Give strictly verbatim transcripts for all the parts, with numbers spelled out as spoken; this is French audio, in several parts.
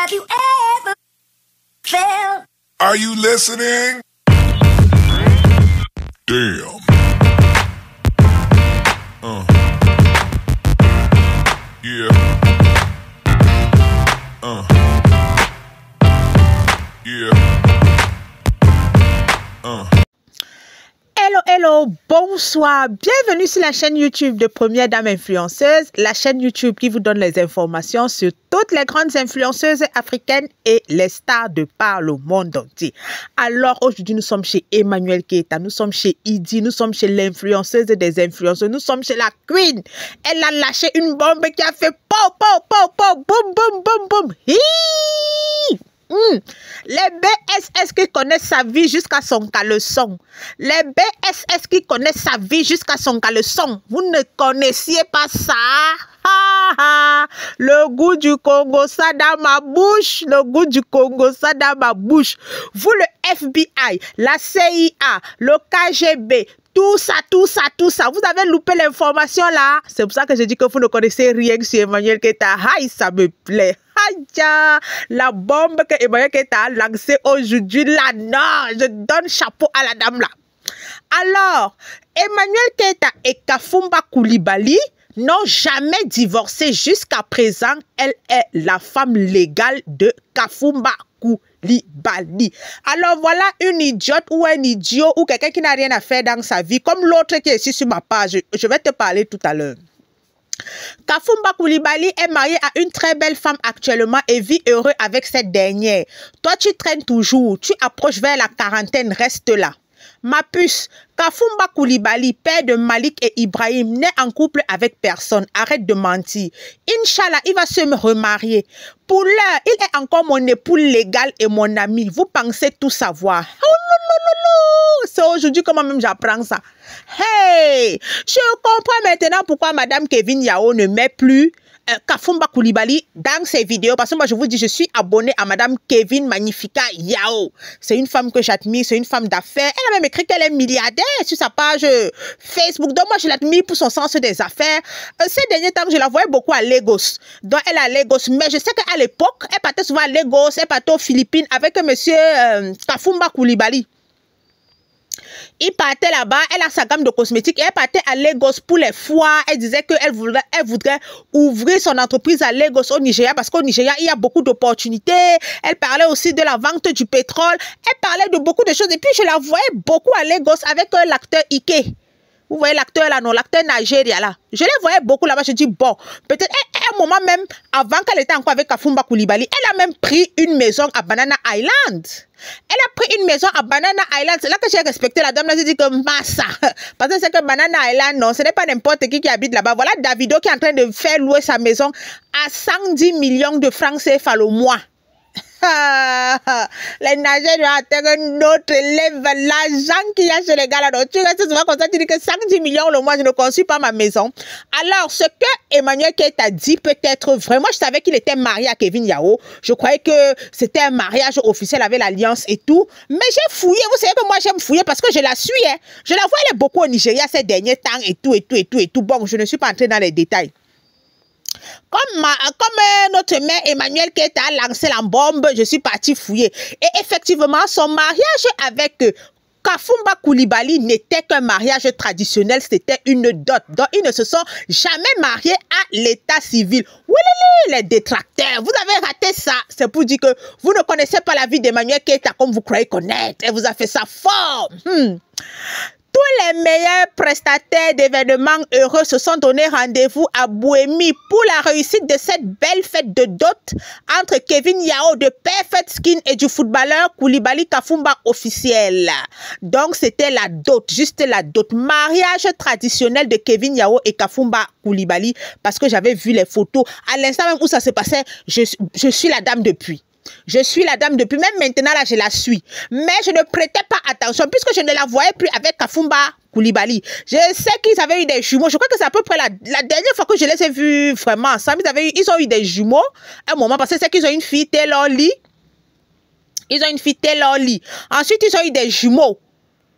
Have you ever felt? Are you listening? Damn. Uh. Yeah. Uh. Yeah. Uh. Hello, hello, bonsoir, bienvenue sur la chaîne YouTube de Première Dame Influenceuse, la chaîne YouTube qui vous donne les informations sur toutes les grandes influenceuses africaines et les stars de par le monde entier. Alors aujourd'hui nous sommes chez Emmanuel Keita, nous sommes chez Idi, nous sommes chez l'influenceuse des influenceurs, nous sommes chez la Queen. Elle a lâché une bombe qui a fait po po po po boum boum boum boum. Hi! Mmh. Les B S S qui connaissent sa vie jusqu'à son caleçon. Les B S S qui connaissent sa vie jusqu'à son caleçon. Vous ne connaissiez pas ça? Ha, ha. Le goût du Congo, ça dans ma bouche. Le goût du Congo, ça dans ma bouche. Vous, le F B I, la C I A, le K G B, tout ça, tout ça, tout ça. Vous avez loupé l'information là. C'est pour ça que je dis que vous ne connaissez rien sur Emmanuel Keita. Aïe, ça me plaît. Aïe, la bombe que Emmanuel Keita a lancée aujourd'hui là, non, je donne chapeau à la dame là. Alors, Emmanuel Keita et Kafumba Coulibaly n'ont jamais divorcé jusqu'à présent. Elle est la femme légale de Kafumba Coulibaly. Alors voilà une idiote ou un idiot ou quelqu'un qui n'a rien à faire dans sa vie, comme l'autre qui est ici sur ma page. Je vais te parler tout à l'heure. Kafumba Coulibaly est marié à une très belle femme actuellement et vit heureux avec cette dernière. Toi, tu traînes toujours, tu approches vers la quarantaine, reste là. Ma puce, Kafumba Coulibaly, père de Malik et Ibrahim, n'est en couple avec personne. Arrête de mentir. Inch'Allah, il va se remarier. Pour l'heure, il est encore mon époux légal et mon ami. Vous pensez tout savoir. C'est aujourd'hui que moi-même j'apprends ça. Hey, je comprends maintenant pourquoi Madame Kevin Yao ne met plus euh, Kafumba Coulibaly dans ses vidéos. Parce que moi, je vous dis, je suis abonnée à Madame Kevin Magnifica Yao. C'est une femme que j'admire, c'est une femme d'affaires. Elle a même écrit qu'elle est milliardaire sur sa page Facebook. Donc, moi, je l'admire pour son sens des affaires. Euh, ces derniers temps, je la voyais beaucoup à Lagos. Donc, elle est à Lagos. Mais je sais qu'à l'époque, elle partait souvent à Lagos, elle partait aux Philippines avec monsieur euh, Kafumba Coulibaly. Il partait là-bas, elle a sa gamme de cosmétiques et elle partait à Lagos pour les foires. Elle disait qu'elle voudrait, elle voudrait ouvrir son entreprise à Lagos au Nigeria parce qu'au Nigeria, il y a beaucoup d'opportunités. Elle parlait aussi de la vente du pétrole. Elle parlait de beaucoup de choses. Et puis, je la voyais beaucoup à Lagos avec euh, l'acteur Ike. Vous voyez l'acteur là, non, l'acteur Nigeria là. Je les voyais beaucoup là-bas. Je dis, bon, peut-être à un moment même, avant qu'elle était encore avec Kafumba Coulibaly, elle a même pris une maison à Banana Island. Elle a pris une maison à Banana Island. C'est là que j'ai respecté la dame. Là, j'ai dit que massa. Parce que c'est que Banana Island, non, ce n'est pas n'importe qui qui habite là-bas. Voilà Davido qui est en train de faire louer sa maison à cent dix millions de francs C F A le mois. Les Nigériens doivent atteindre un autre level. L'argent qu'il y a chez les gars là, donc tu restes souvent comme ça, tu dis que cent dix millions le mois, je ne construis pas ma maison. Alors, ce que Emmanuel Keita dit peut être vrai. Moi, je savais qu'il était marié à Kevin Yao. Je croyais que c'était un mariage officiel avec l'alliance et tout. Mais j'ai fouillé. Vous savez que moi, j'aime fouiller parce que je la suis. Hein. Je la vois, elle est beaucoup au Nigeria ces derniers temps et tout, et tout, et tout, et tout. Bon, je ne suis pas entrée dans les détails. Comme, ma, comme euh, notre mère Emmanuel Keita a lancé la bombe, je suis partie fouiller. Et effectivement, son mariage avec euh, Kafumba Coulibaly n'était qu'un mariage traditionnel, c'était une dot. Donc, ils ne se sont jamais mariés à l'état civil. Oui, les détracteurs, vous avez raté ça. C'est pour dire que vous ne connaissez pas la vie d'Emmanuel Keita comme vous croyez connaître. Elle vous a fait ça fort. Hmm. Tous les meilleurs prestataires d'événements heureux se sont donné rendez-vous à Bouémi pour la réussite de cette belle fête de dot entre Kevin Yao de Perfect Skin et du footballeur Coulibaly Kafumba officiel. Donc c'était la dot, juste la dot. Mariage traditionnel de Kevin Yao et Kafumba Coulibaly parce que j'avais vu les photos. À l'instant même où ça se passait, je, je suis la dame depuis. Je suis la dame depuis, même maintenant là je la suis. Mais je ne prêtais pas attention puisque je ne la voyais plus avec Kafumba Coulibaly. Je sais qu'ils avaient eu des jumeaux. Je crois que c'est à peu près la, la dernière fois que je les ai vus vraiment ensemble. Ils, avaient eu, ils ont eu des jumeaux à un moment parce que c'est qu'ils ont une fille Taylor Lee. Ils ont une fille Taylor Lee. Ensuite ils ont eu des jumeaux.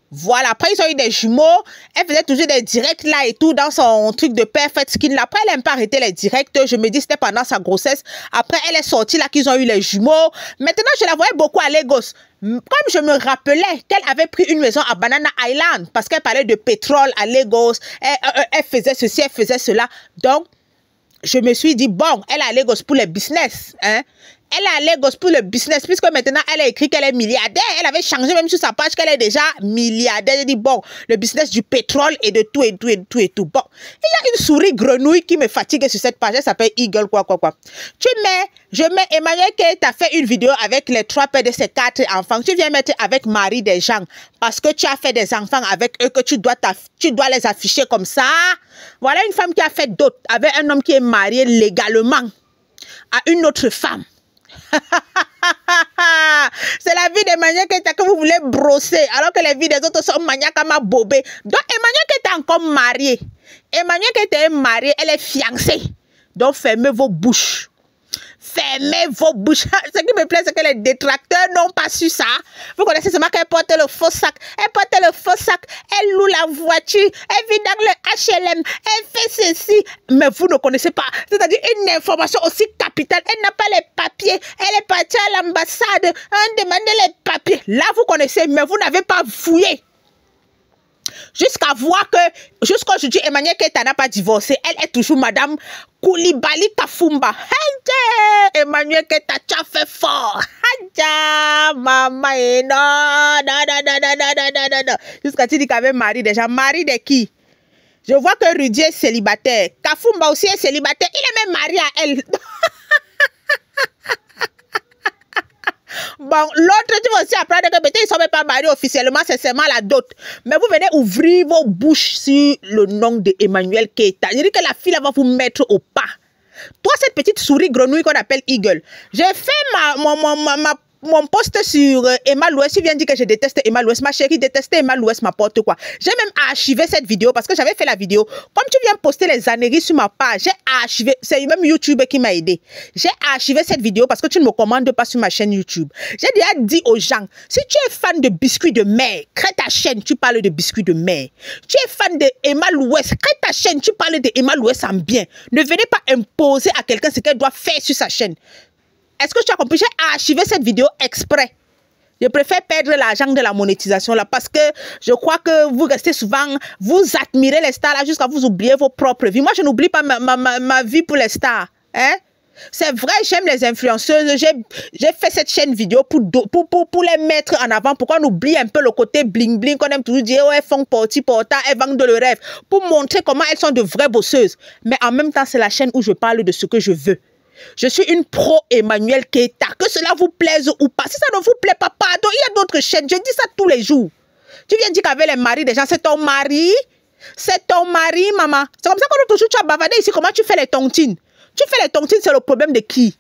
Voilà, après ils ont eu des jumeaux, elle faisait toujours des directs là et tout dans son truc de perfect skin. Après elle n'aime pas arrêter les directs, je me dis c'était pendant sa grossesse. Après elle est sortie là qu'ils ont eu les jumeaux. Maintenant je la voyais beaucoup à Lagos. Comme je me rappelais qu'elle avait pris une maison à Banana Island parce qu'elle parlait de pétrole à Lagos, elle, elle, elle faisait ceci, elle faisait cela. Donc je me suis dit bon, elle est à Lagos pour les business, hein. Elle est à Lagos pour le business, puisque maintenant, elle a écrit qu'elle est milliardaire. Elle avait changé même sur sa page qu'elle est déjà milliardaire. Elle dit, bon, le business du pétrole et de tout et tout et tout et tout. Bon, il y a une souris grenouille qui me fatigue sur cette page. Elle s'appelle Eagle, quoi, quoi, quoi. Tu mets, je mets Emmanuel qui t'a fait une vidéo avec les trois pères de ses quatre enfants. Tu viens mettre avec Marie des gens parce que tu as fait des enfants avec eux que tu dois, tu dois les afficher comme ça. Voilà une femme qui a fait d'autres avec un homme qui est marié légalement à une autre femme. C'est la vie d'Emmanuel Keita que vous voulez brosser, alors que les vies des autres sont maniaques à ma bobée. Donc Emmanuel Keita est encore marié. Emmanuel Keita est marié, elle est fiancée. Donc fermez vos bouches. Fermez vos bouches. Ce qui me plaît, c'est que les détracteurs n'ont pas su ça. Vous connaissez seulement qu'elle porte le faux sac. Elle porte le faux sac. Elle loue la voiture. Elle vit dans le H L M. Elle fait ceci. Mais vous ne connaissez pas. C'est-à-dire une information aussi capitale. Elle n'a pas les papiers. Elle est partie à l'ambassade. On demandait les papiers. Là, vous connaissez, mais vous n'avez pas fouillé. Jusqu'à voir que, jusqu'à aujourd'hui, Emmanuel Keita n'a pas divorcé. Elle est toujours Madame Koulibaly Kafumba. Hadja, Emmanuel Keita, tu as fait fort. Hadja, maman, non, non, non, non, non, non, non, non, non. Jusqu'à tu dis qu'elle avait mari déjà. Mari de qui? Je vois que Rudy est célibataire. Kafumba aussi est célibataire. Il est même marié à elle. Bon, l'autre, tu vas aussi apprendre que peut-être ils ne sont même pas mariés officiellement, c'est seulement la dot. Mais vous venez ouvrir vos bouches sur le nom d'Emmanuel Keita. Je dis que la fille va vous mettre au pas. Toi, cette petite souris grenouille qu'on appelle Eagle, j'ai fait ma, ma, ma, ma, ma mon post sur euh, Emma Louest, tu viens dire que je déteste Emma Louest, ma chérie, détester Emma Louest m'apporte quoi. J'ai même archivé cette vidéo parce que j'avais fait la vidéo. Comme tu viens poster les âneries sur ma page, j'ai archivé, c'est même YouTube qui m'a aidé. J'ai archivé cette vidéo parce que tu ne me commandes pas sur ma chaîne YouTube. J'ai déjà dit aux gens, si tu es fan de biscuits de mer, crée ta chaîne, tu parles de biscuits de mer. Tu es fan de Emma Louest, crée ta chaîne, tu parles de Emma Louest en bien. Ne venez pas imposer à quelqu'un ce qu'elle doit faire sur sa chaîne. Est-ce que tu as compris? J'ai archivé cette vidéo exprès. Je préfère perdre l'argent de la monétisation là parce que je crois que vous restez souvent, vous admirez les stars là jusqu'à vous oublier vos propres vies. Moi, je n'oublie pas ma, ma, ma, ma vie pour les stars. Hein? C'est vrai, j'aime les influenceuses. J'ai fait cette chaîne vidéo pour, pour, pour, pour les mettre en avant, pour qu'on oublie un peu le côté bling-bling qu'on aime toujours dire. Oh, elles font porti porta, elles vendent le rêve. Pour montrer comment elles sont de vraies bosseuses. Mais en même temps, c'est la chaîne où je parle de ce que je veux. Je suis une pro Emmanuel Keita. Que cela vous plaise ou pas. Si ça ne vous plaît pas, pardon, il y a d'autres chaînes. Je dis ça tous les jours. Tu viens dire qu'avec les maris des gens, c'est ton mari. C'est ton mari, maman. C'est comme ça qu'on toujours tu as bavardé ici. Comment tu fais les tontines? Tu fais les tontines, c'est le problème de qui?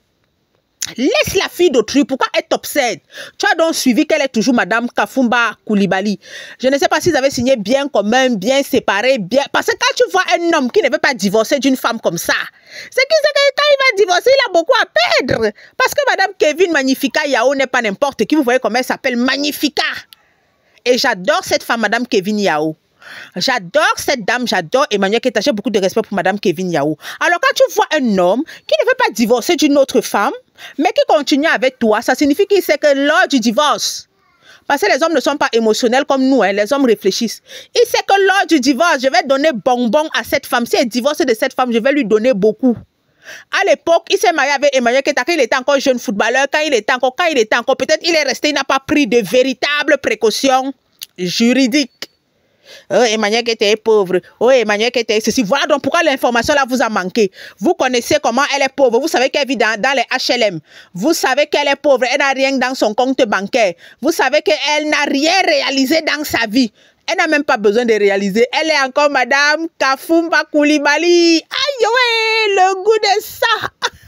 Laisse la fille d'autrui. Pourquoi elle t'obsède? Tu as donc suivi qu'elle est toujours Madame Kafumba Koulibaly. Je ne sais pas s'ils avaient signé bien commun, bien séparé, bien. Parce que quand tu vois un homme qui ne veut pas divorcer d'une femme comme ça, c'est que quand il va divorcer, il a beaucoup à perdre. Parce que Madame Kevin Magnifica Yao n'est pas n'importe qui. Vous voyez comment elle s'appelle, Magnifica. Et j'adore cette femme, Madame Kevin Yao. J'adore cette dame, j'adore Emmanuel Keita. J'ai beaucoup de respect pour Madame Kevin Yao. Alors quand tu vois un homme qui ne veut pas divorcer d'une autre femme, mais qui continue avec toi, ça signifie qu'il sait que lors du divorce, parce que les hommes ne sont pas émotionnels comme nous, hein, les hommes réfléchissent. Il sait que lors du divorce, je vais donner bonbon à cette femme. Si elle divorce de cette femme, je vais lui donner beaucoup. À l'époque, il s'est marié avec Emmanuel Keita quand il était encore jeune footballeur, quand il était encore, quand il était encore, peut-être il est resté, il n'a pas pris de véritables précautions juridiques. Oh, Emmanuel Keita est pauvre. Oh, Emmanuel Keita est ceci. Voilà donc pourquoi l'information là vous a manqué. Vous connaissez comment elle est pauvre. Vous savez qu'elle vit dans, dans les H L M. Vous savez qu'elle est pauvre. Elle n'a rien dans son compte bancaire. Vous savez qu'elle n'a rien réalisé dans sa vie. Elle n'a même pas besoin de réaliser. Elle est encore Madame Kafumba Koulibaly. Aïe, ouais, le goût de ça.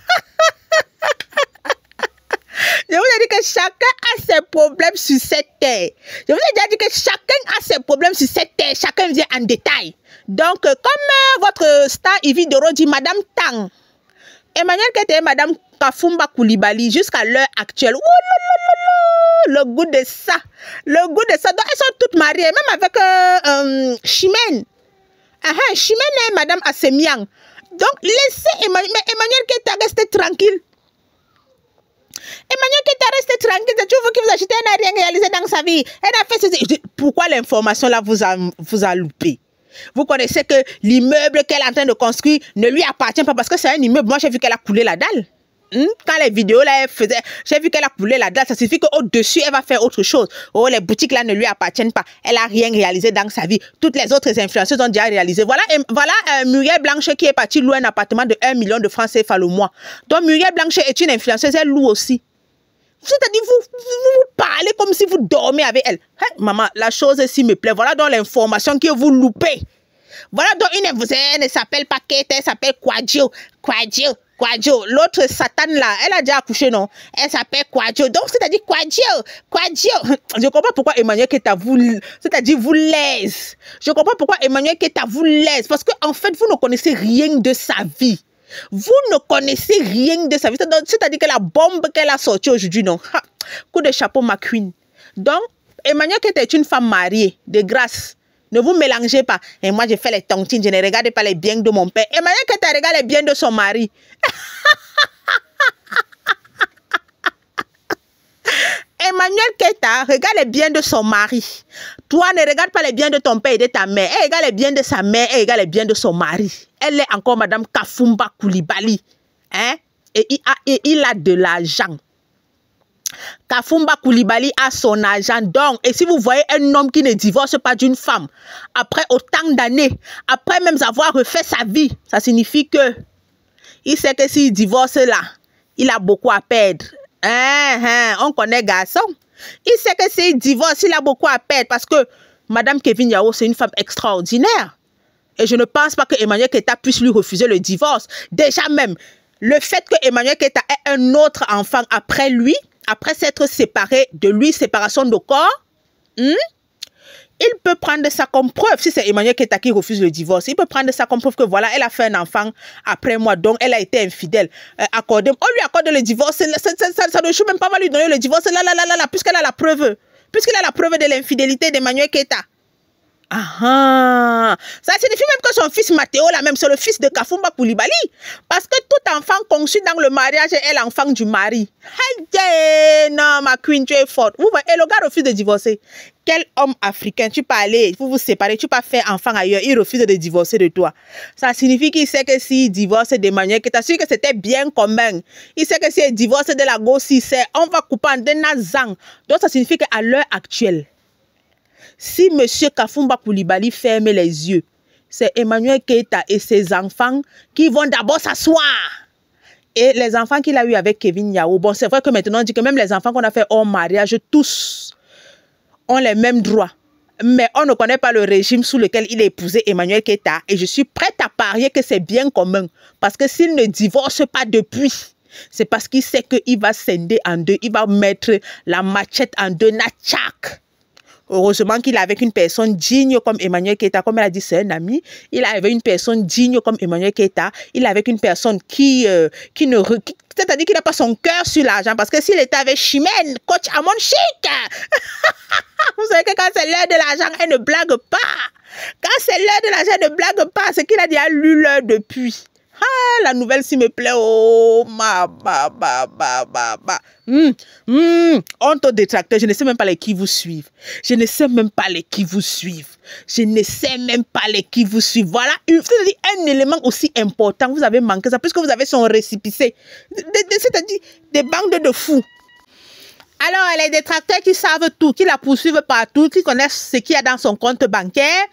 Je vous ai dit que chacun a ses problèmes sur cette terre. Je vous ai déjà dit que chacun a ses problèmes sur cette terre. Chacun vient en détail. Donc, comme euh, votre star Yvi Doro dit, Madame Tang, Emmanuel Keita et Madame Kafumba Koulibaly jusqu'à l'heure actuelle. Oh là là là là. le goût de ça. Le goût de ça. Donc, elles sont toutes mariées, même avec euh, euh, Chimène. Ah, ah, Chimène est Madame Assemiang. Donc, laissez Emmanuel, mais Emmanuel Keita rester tranquille. Emmanuel Keita reste tranquille. Tu veux que vous achetez, elle n'a rien réalisé dans sa vie. Elle a fait ceci. Pourquoi l'information là vous a, vous a loupé? Vous connaissez que l'immeuble qu'elle est en train de construire ne lui appartient pas parce que c'est un immeuble. Moi, j'ai vu qu'elle a coulé la dalle. Hmm? Quand les vidéos là, elle faisait, j'ai vu qu'elle a coulé la dalle. Ça signifie qu'au-dessus, elle va faire autre chose. Oh, les boutiques là ne lui appartiennent pas. Elle n'a rien réalisé dans sa vie. Toutes les autres influenceuses ont déjà réalisé. Voilà, et, voilà euh, Muriel Blanchet qui est partie louer un appartement de un million de francs C F A le mois. Donc, Muriel Blanchet est une influenceuse, elle loue aussi. C'est-à-dire, vous, vous, vous parlez comme si vous dormez avec elle. Hey, maman, la chose ici me plaît. Voilà donc l'information que vous loupez. Voilà donc une influenceuse, elle ne s'appelle pas Kate, elle s'appelle Quadio. Quadio, Quadio. L'autre Satan là, elle a déjà accouché, non? Elle s'appelle Quadio. Donc, c'est-à-dire Quadio, Quadio. Je comprends pourquoi Emmanuel Keita vous, c'est-à-dire vous laisse. Je comprends pourquoi Emmanuel Keita vous laisse. Parce qu'en en fait, vous ne connaissez rien de sa vie. Vous ne connaissez rien de sa vie. C'est-à-dire que la bombe qu'elle a sortie aujourd'hui, non? Ha, coup de chapeau, ma queen. Donc, Emmanuel Keita est une femme mariée, de grâce. Ne vous mélangez pas. Et moi, je fais les tontines, je ne regarde pas les biens de mon père. Emmanuel Keita regarde les biens de son mari. Emmanuel Keita regarde les biens de son mari. Toi, ne regarde pas les biens de ton père et de ta mère. Elle regarde les biens de sa mère, elle regarde les biens de son mari. Elle est encore Madame Kafumba Koulibaly. Hein? Et il a, et il a de l'argent. Kafumba Koulibaly a son argent. Donc, et si vous voyez un homme qui ne divorce pas d'une femme, après autant d'années, après même avoir refait sa vie, ça signifie que il sait que s'il divorce là, il a beaucoup à perdre. Hein, hein, on connaît garçon. Il sait que s'il divorce, il a beaucoup à perdre parce que Madame Kevin Yao, c'est une femme extraordinaire. Et je ne pense pas que Emmanuel Keita puisse lui refuser le divorce. Déjà même, le fait que Emmanuel Keita ait un autre enfant après lui, après s'être séparé de lui, séparation de corps, hmm, il peut prendre ça comme preuve. Si c'est Emmanuel Keita qui refuse le divorce, il peut prendre ça comme preuve que voilà, elle a fait un enfant après moi, donc elle a été infidèle. Euh, accordé, on lui accorde le divorce, ça, ça, ça, ça ne joue même pas mal lui donner le divorce, là, là, là, là, là puisqu'elle a la preuve. Puisqu'il a la preuve de l'infidélité d'Emmanuel Keita. Ah, ah. Ça signifie même que son fils Mathéo, là même, c'est le fils de Kafumba Koulibaly. Parce que tout enfant conçu dans le mariage est l'enfant du mari. Hey, non, ma queen, tu es forte. Vous voyez, et le gars refuse de divorcer. Quel homme africain, tu peux aller, vous vous séparer, tu peux faire enfant ailleurs, il refuse de divorcer de toi. Ça signifie qu'il sait que s'il divorce d'Emmanuel Keita, sûr que c'était bien commun. Il sait que s'il divorce de la gosse, il sait, on va couper en deux nazang. Donc ça signifie qu'à l'heure actuelle, si M. Kafumba Koulibaly ferme les yeux, c'est Emmanuel Keita et ses enfants qui vont d'abord s'asseoir. Et les enfants qu'il a eu avec Kevin Yao, bon, c'est vrai que maintenant on dit que même les enfants qu'on a fait hors mariage, tous ont les mêmes droits. Mais on ne connaît pas le régime sous lequel il a épousé Emmanuel Keita. Et je suis prête à parier que c'est bien commun. Parce que s'il ne divorce pas depuis, c'est parce qu'il sait qu'il va scinder en deux. Il va mettre la machette en deux, natchak. Heureusement qu'il est avec une personne digne comme Emmanuel Keita. Comme elle a dit, c'est un ami. Il est avec une personne digne comme Emmanuel Keita. Il est avec une personne qui, euh, qui ne... C'est-à-dire qu'il n'a pas son cœur sur l'argent. Parce que s'il était avec Chimène, coach Amon Chic, vous savez que quand c'est l'heure de l'argent, elle ne blague pas. Quand c'est l'heure de l'argent, elle ne blague pas. C'est qu'il a déjà lu l'heure depuis. Ah, la nouvelle s'il me plaît. Oh, ma, ma, ma, ma, ma, ma. Hum, hum. Honte aux détracteurs. Je ne sais même pas les qui vous suivent. Je ne sais même pas les qui vous suivent. Je ne sais même pas les qui vous suivent. Voilà c'est-à-dire un élément aussi important. Vous avez manqué ça puisque vous avez son récépissé. C'est-à-dire des bandes de fous. Alors, les détracteurs qui savent tout, qui la poursuivent partout, qui connaissent ce qu'il y a dans son compte bancaire,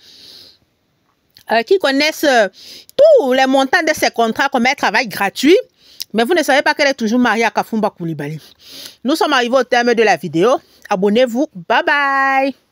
Euh, qui connaissent euh, tous les montants de ses contrats comme un travail gratuit, mais vous ne savez pas qu'elle est toujours mariée à Kafumba Koulibaly. Nous sommes arrivés au terme de la vidéo. Abonnez-vous. Bye bye.